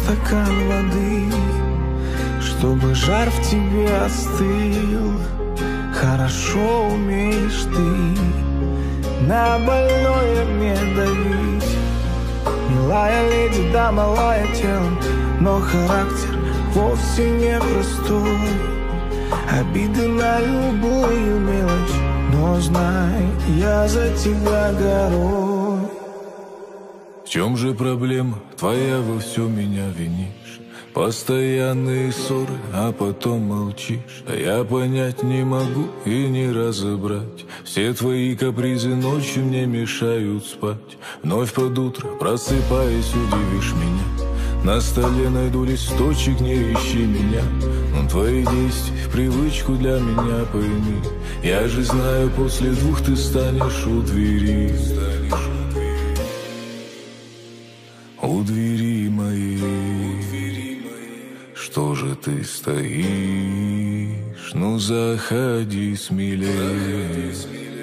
стакан воды, чтобы жар в тебе остыл. Хорошо умеешь ты на больное мне давить. Милая леди, да малая телом, но характер вовсе не простой. Обиды на любую мелочь, но знай, я за тебя горой. В чем же проблема твоя, во всем меня винишь? Постоянные ссоры, а потом молчишь. А я понять не могу и не разобрать. Все твои капризы ночью мне мешают спать. Вновь под утро, просыпаясь, удивишь меня. На столе найду листочек, не ищи меня. Но твои действия в привычку для меня пойми. Я же знаю, после двух ты станешь у двери. У двери моей, что же ты стоишь? Ну заходи смелее.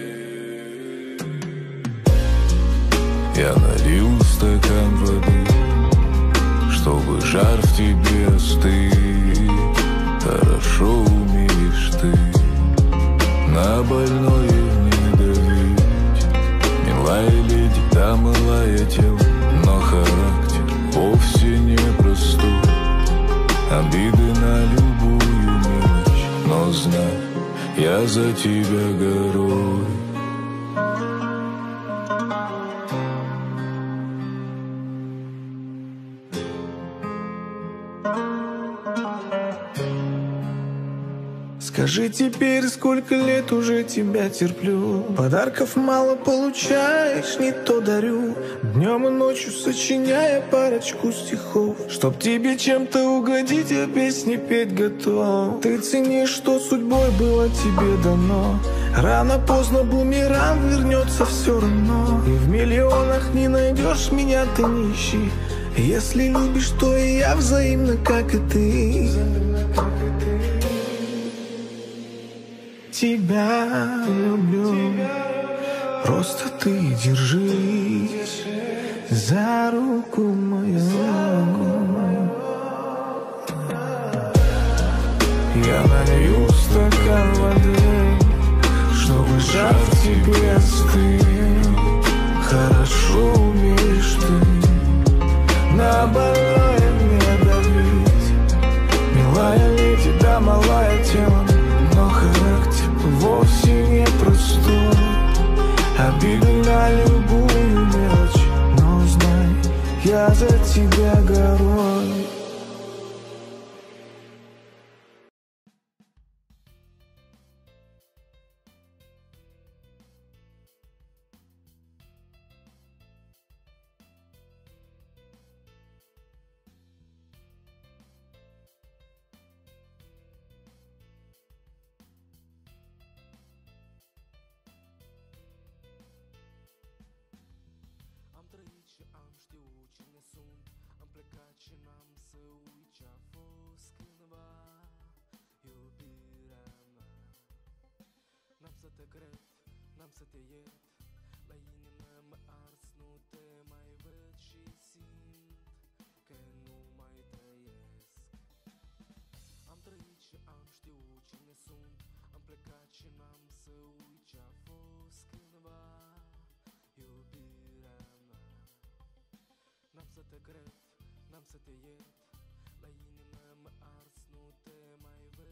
Я налил стакан воды, чтобы жар в тебе остыл. Хорошо умеешь ты на больное не давить. Милая леди, да малая тело, но характер вовсе не простой. Обиды на любую мелочь, но знай, я за тебя горой. Скажи теперь, сколько лет уже тебя терплю. Подарков мало получаешь, не то дарю. Днем и ночью сочиняя парочку стихов. Чтоб тебе чем-то угодить, я песни петь готов. Ты ценишь, что судьбой было тебе дано. Рано-поздно бумеранг вернется все равно. И в миллионах не найдешь меня, ты не ищи. Если любишь, то и я взаимно, как и ты. Тебя люблю, просто ты держись за руку мою. Я налью стакан воды, чтобы жар в тебе остыл. Хорошо умеешь ты на больное мне давить. Милая леди, да малая телом, но характер вовсе не простой. Обиды на любую мелочь, но знай, я за тебя горой. Am știu cine sunt, am plecat și n-am să uit ce-a fost cândva iubirea mea. N-am să te cred, n-am să te iert, la inimă mă ars, nu te mai văd și simt că nu mai trăiesc. Am trăit și am știut cine sunt, am plecat și n-am să uit ce-a fost cândva iubirea mea. N-am să te cred, n-am să te iert, la inimă mă ars, nu te mai văd